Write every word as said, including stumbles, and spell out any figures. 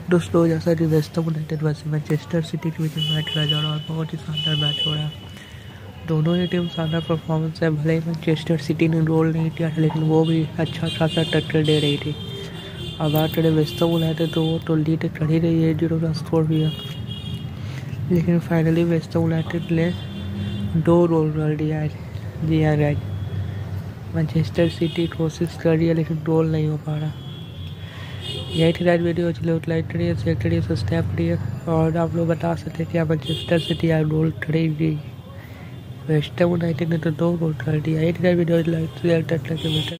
दोस्तों जैसा कि वेस्ट यूनाइटेड वैसे मैनचेस्टर सिटी के बीच में मैच खेला जा रहा है और बहुत ही शानदार मैच हो रहा है। दोनों ही टीम शानदार परफॉर्मेंस है। भले ही मैनचेस्टर सिटी ने गोल नहीं किया था लेकिन वो भी अच्छा खासा टक्कर दे रही थी। अब बात करें वेस्ट यूनाइटेड तो वो तो लीड कर ही रही है, जीरो का स्कोर भी है, लेकिन फाइनली वेस्ट यूनाइटेड ने दो गोल कर दिया है। जी हाँ गाइस, मैनचेस्टर सिटी कोशिश कर रही है लेकिन गोल नहीं हो पा रहा। यही थी गाइस वीडियो, चलो लाइक करिए, शेयर करिए, सब्सक्राइब करिए और आप लोग बता सकते हैं कि मैनचेस्टर सिटी यार गोल करेगी। वेस्ट यूनाइटेड ने तो दो गोल कर दिया। एक वीडियो लाइक शेयर करके